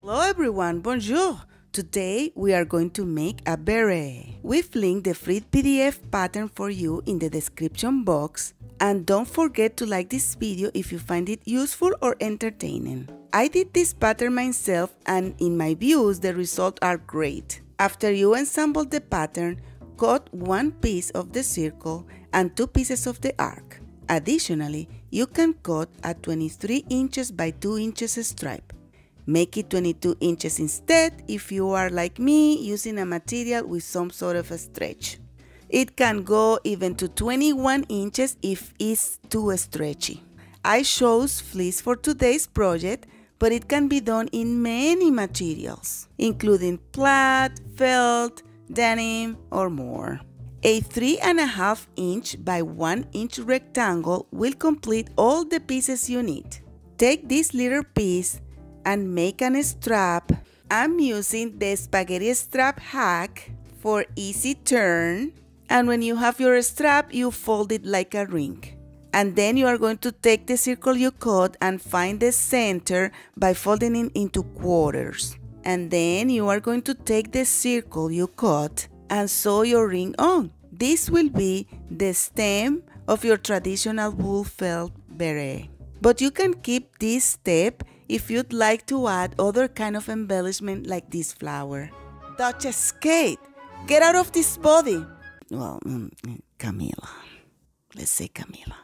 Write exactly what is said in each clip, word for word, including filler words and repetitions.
Hello everyone, bonjour! Today we are going to make a beret. We've linked the free P D F pattern for you in the description box, and don't forget to like this video if you find it useful or entertaining. I did this pattern myself and in my views the results are great. After you assemble the pattern, cut one piece of the circle and two pieces of the arc. Additionally, you can cut a twenty-three inches by two inches stripe. Make it twenty-two inches instead if you are like me using a material with some sort of a stretch. It can go even to twenty-one inches if it's too stretchy. I chose fleece for today's project, but it can be done in many materials, including plaid, felt, denim, or more. A three and a half inch by one inch rectangle will complete all the pieces you need. Take this little piece and make a strap. I'm using the spaghetti strap hack for easy turn. And when you have your strap, you fold it like a ring. And then you are going to take the circle you cut and find the center by folding it into quarters. And then you are going to take the circle you cut and sew your ring on. This will be the stem of your traditional wool felt beret. But you can keep this step if you'd like to add other kind of embellishment like this flower. Duchess Kate, get out of this body. Well, um, Camilla. Let's say Camilla.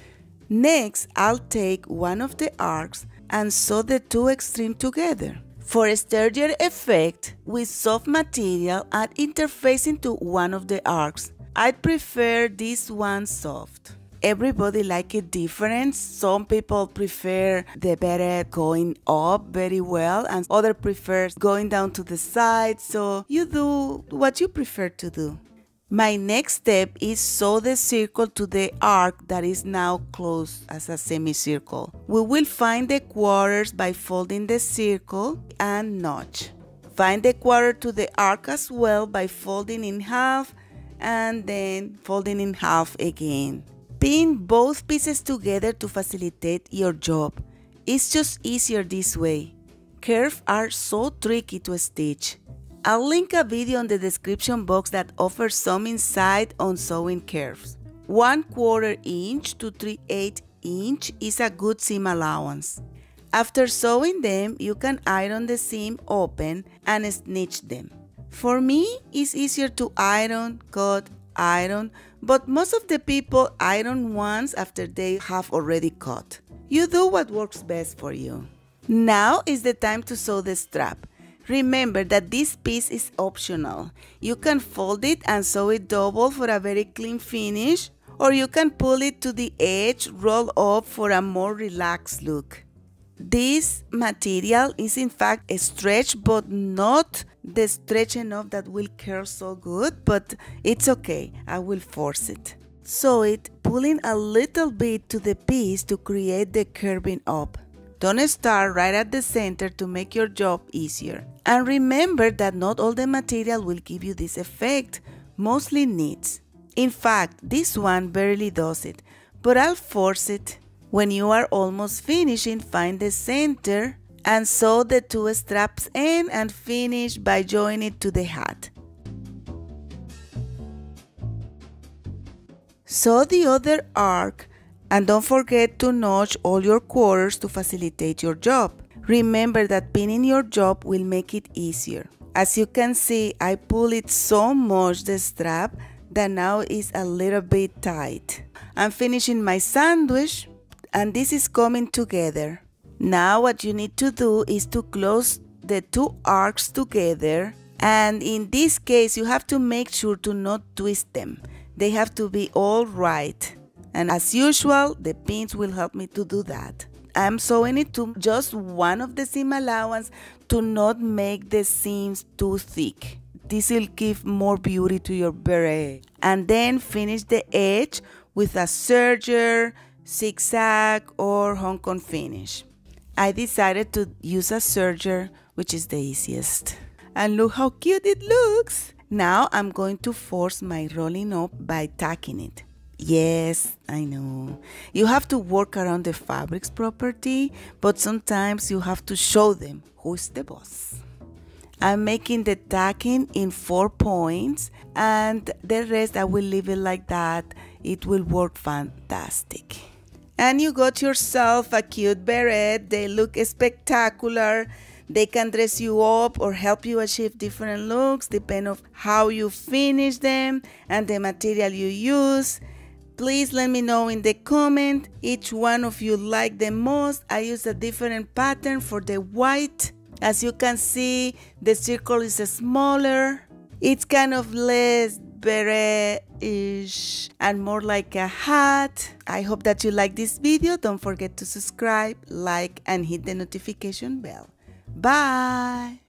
Next, I'll take one of the arcs and sew the two extremes together. For a sturdier effect, with soft material, add interfacing to one of the arcs. I'd prefer this one soft. Everybody like it different. Some people prefer the beret going up very well and others prefer going down to the side, so you do what you prefer to do. My next step is sew the circle to the arc that is now closed as a semicircle. We will find the quarters by folding the circle and notch. Find the quarter to the arc as well by folding in half and then folding in half again. Pin both pieces together to facilitate your job. It's just easier this way. Curves are so tricky to stitch. I'll link a video in the description box that offers some insight on sewing curves. One quarter inch to three eighths inch is a good seam allowance. After sewing them, you can iron the seam open and stitch them. For me, it's easier to iron, cut, iron, but most of the people iron once after they have already cut. You do what works best for you. Now is the time to sew the strap. Remember that this piece is optional. You can fold it and sew it double for a very clean finish, or you can pull it to the edge, roll up for a more relaxed look. This material is in fact a stretch, but not the stretch enough that will curl so good, but it's okay, I will force it. Sew it, pulling a little bit to the piece to create the curving up. Don't start right at the center to make your job easier. And remember that not all the material will give you this effect, mostly knits. In fact, this one barely does it, but I'll force it. When you are almost finishing, find the center and sew the two straps in and finish by joining it to the hat. Sew the other arc and don't forget to notch all your quarters to facilitate your job. Remember that pinning your job will make it easier. As you can see, I pull it so much the strap that now it's a little bit tight. I'm finishing my sandwich and this is coming together. Now what you need to do is to close the two arcs together, and in this case you have to make sure to not twist them. They have to be all right, and as usual the pins will help me to do that. I'm sewing it to just one of the seam allowance to not make the seams too thick. This will give more beauty to your beret. And then finish the edge with a serger, zigzag, or Hong Kong finish. I decided to use a serger, which is the easiest. And look how cute it looks! Now I'm going to force my rolling up by tacking it. Yes, I know. You have to work around the fabric's property, but sometimes you have to show them who's the boss. I'm making the tacking in four points, and the rest I will leave it like that. It will work fantastic. And you got yourself a cute beret. They look spectacular. They can dress you up or help you achieve different looks depending on how you finish them and the material you use. Please let me know in the comment each one of you like the most. I use a different pattern for the white. As you can see, the circle is smaller. It's kind of less beret-ish and more like a hat. I hope that you like this video. Don't forget to subscribe, like, and hit the notification bell. Bye!